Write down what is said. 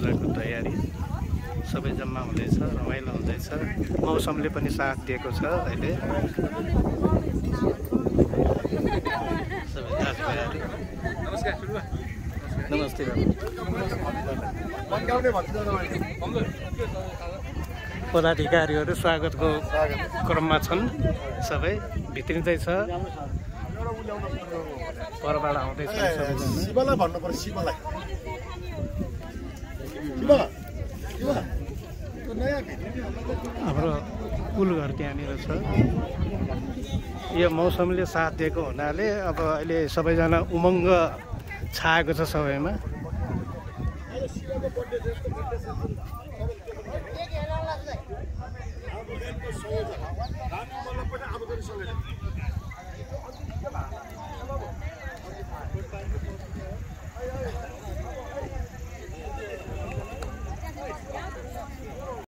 पूजाको तयारी सबै जम्मा हुँदैछ, रमाइलो हुँदैछ। मौसमले पनि साथ दिएको छ अहिले। सबै दाजुभाइहरू नमस्ते पदाधिकारीहरू स्वागतको क्रममा छन्। सबै भित्रिँदैछ, परबाट आउँदैछ सबैजना। शिवलाई भन्नु पर्छ, शिवलाई हाम्रो कुलघर त्यहाँनिर छ। यो मौसमले साथ दिएको हुनाले अब अहिले सबैजना उमङ्ग छाएको छ सबैमा।